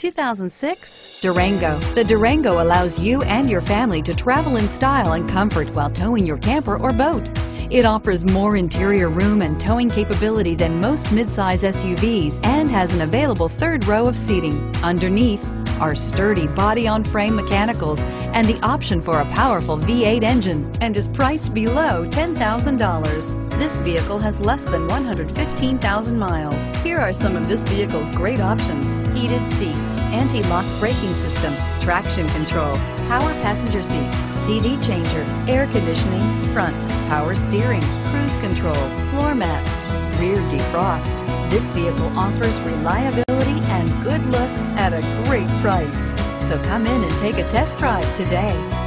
2006 Durango. The Durango allows you and your family to travel in style and comfort while towing your camper or boat. It offers more interior room and towing capability than most midsize SUVs and has an available third row of seating. Underneath are sturdy body-on-frame mechanicals and the option for a powerful V8 engine, and is priced below $10,000. This vehicle has less than 115,000 miles. Here are some of this vehicle's great options: heated seats, anti-lock braking system, traction control, power passenger seat, CD changer, air conditioning, front, power steering, cruise control, floor mats, rear defrost. This vehicle offers reliability and good looks at a great price. So come in and take a test drive today.